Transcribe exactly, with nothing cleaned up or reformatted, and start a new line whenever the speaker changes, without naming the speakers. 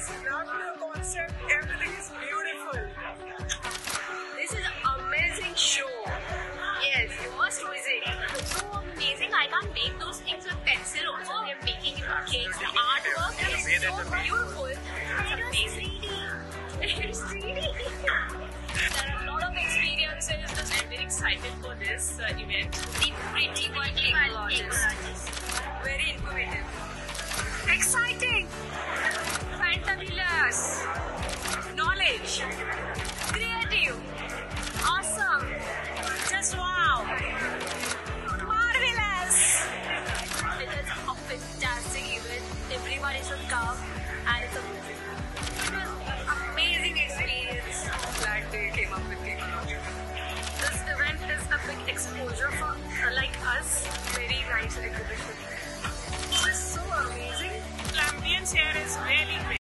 just love the concept. Everything is beautiful.
This is an amazing show. Yes, you must visit. So amazing. I can't make those things with pencil. Also, they're making it with cakes. The artwork is so beautiful. It's amazing. It's three D. There are a lot of experiences. I'm very excited for this uh, event. The pretty boy Cakeologist. Very informative. Exciting. Fantabulous. Knowledge. Creative. Awesome. Just wow. Marvelous. It is a fantastic event. Everybody should come and it's amazing. It was an amazing experience.
Glad they came up with Cakeology.
This event is a big exposure for uh, like us.
Very nice exhibition.
It was so amazing.
The ambience here is really great.